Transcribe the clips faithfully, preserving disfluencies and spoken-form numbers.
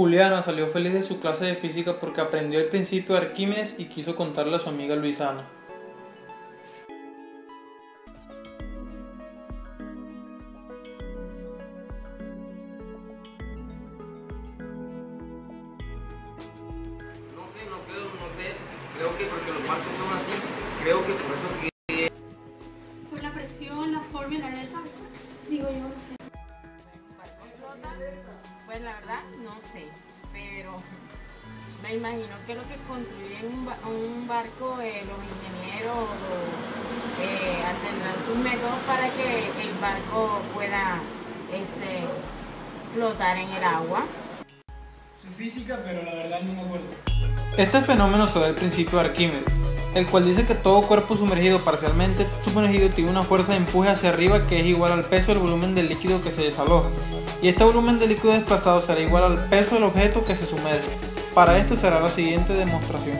Juliana salió feliz de su clase de física porque aprendió el principio de Arquímedes y quiso contarle a su amiga Luisana. No sé, no creo, no sé. Creo que porque los barcos son así, creo que por eso que... Por la presión, la forma y el área del barco. Digo yo, no sé. ¿Un barco flota? Pues la verdad no sé, pero me imagino que lo que construyen un, ba un barco, eh, los ingenieros eh, tendrán sus métodos para que el barco pueda este, flotar en el agua. Su física, pero la verdad no me acuerdo. Este fenómeno se da al principio de Arquímedes, el cual dice que todo cuerpo sumergido tiene sumergido tiene una fuerza de empuje hacia arriba que es igual al peso del volumen del líquido que se desaloja, y este volumen de líquido desplazado será igual al peso del objeto que se sumerge. Para esto será la siguiente demostración.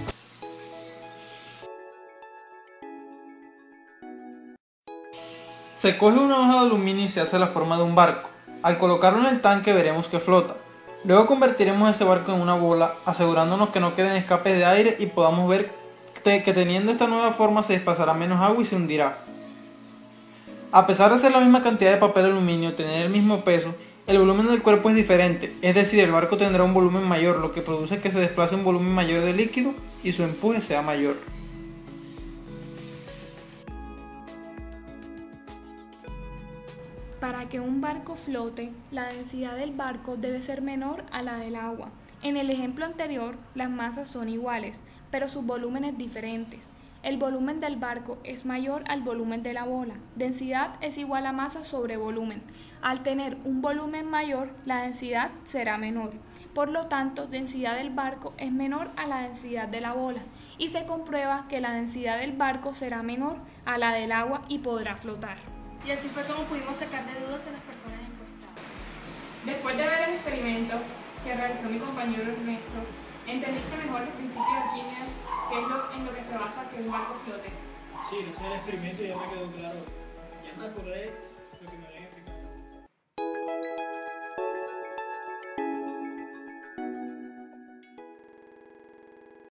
Se coge una hoja de aluminio y se hace la forma de un barco. Al colocarlo en el tanque veremos que flota. Luego convertiremos ese barco en una bola, asegurándonos que no queden escapes de aire y podamos ver que teniendo esta nueva forma se desplazará menos agua y se hundirá. A pesar de ser la misma cantidad de papel aluminio, tener el mismo peso, el volumen del cuerpo es diferente, es decir, el barco tendrá un volumen mayor, lo que produce que se desplace un volumen mayor de líquido y su empuje sea mayor. Para que un barco flote, la densidad del barco debe ser menor a la del agua. En el ejemplo anterior, las masas son iguales, pero sus volúmenes diferentes. El volumen del barco es mayor al volumen de la bola. Densidad es igual a masa sobre volumen. Al tener un volumen mayor, la densidad será menor. Por lo tanto, densidad del barco es menor a la densidad de la bola. Y se comprueba que la densidad del barco será menor a la del agua y podrá flotar. Y así fue como pudimos sacar de dudas a las personas encuestadas. Después de ver el experimento que realizó mi compañero Ernesto, entendiste mejor el principio de Arquímedes, que es lo, en lo que se basa que un barco flote. Sí, no sé, el experimento ya me quedó claro. Ya me acordé lo que me habían explicado.